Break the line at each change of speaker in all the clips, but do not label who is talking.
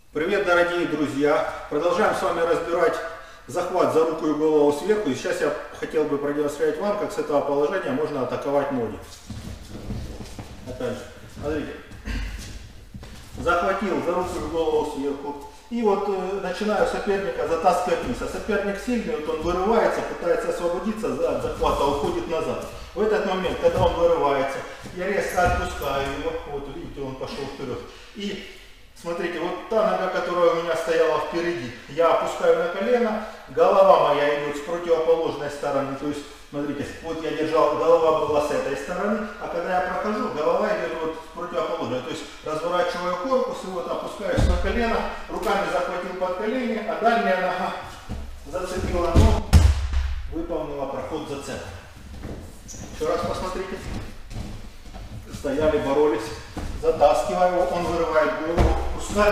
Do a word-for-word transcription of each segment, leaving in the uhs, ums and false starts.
Привет, дорогие друзья! Продолжаем с вами разбирать захват за руку и голову сверху. И сейчас я хотел бы продемонстрировать вам, как с этого положения можно атаковать ноги. Опять же, смотрите. Захватил за руку и голову сверху. И вот э, начинаю соперника затаскивать вниз. А соперник сильный, вот он вырывается, пытается освободиться от захвата, уходит назад. В этот момент, когда он вырывается, я резко отпускаю его. Вот видите, он пошел вперед. И смотрите, вот та нога, которая у меня стояла впереди, я опускаю на колено, голова моя идет с противоположной стороны. То есть, смотрите, вот я держал, голова была с этой стороны, а когда я прохожу, голова идет вот с противоположной. То есть, разворачиваю корпус и вот опускаюсь на колено, руками захватил под колени, а дальняя нога зацепила ногу, выполнила проход зацепа. Еще раз посмотрите. Стояли, боролись. Затаскиваю его, он вырывает голову, пускает,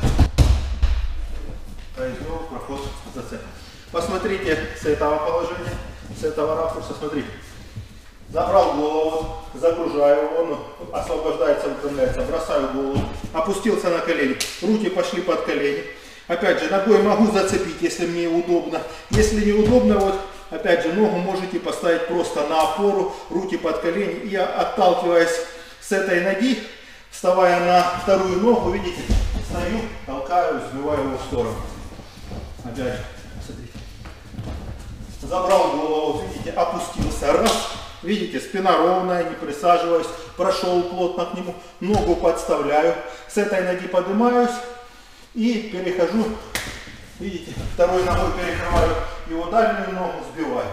произвел проход зацепа. Посмотрите с этого положения, с этого ракурса, смотрите. Забрал голову, загружаю его, он освобождается, выпрямляется, бросаю голову, опустился на колени, руки пошли под колени. Опять же, ногой могу зацепить, если мне удобно. Если неудобно, вот опять же, ногу можете поставить просто на опору, руки под колени. И я, отталкиваясь с этой ноги, вставая на вторую ногу, видите, стою, толкаю, сбиваю его в сторону. Опять же, смотрите. Забрал голову, видите, опустился. Раз, видите, спина ровная, не присаживаюсь, прошел плотно к нему, ногу подставляю, с этой ноги поднимаюсь и перехожу, видите, второй ногой перекрываю его дальнюю ногу, сбиваю.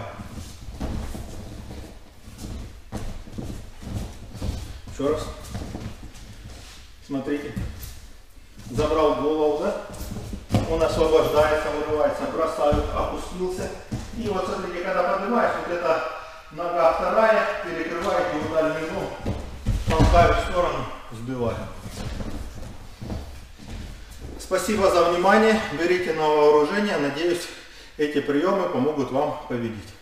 Еще раз. Смотрите. Забрал голову, да? Он освобождается, вырывается, бросаю, опустился. И вот смотрите, когда поднимаешь, вот эта нога вторая, перекрывает его дальнюю ногу, толкаю в сторону, сбиваю. Спасибо за внимание. Берите на вооружение. Надеюсь, эти приемы помогут вам победить.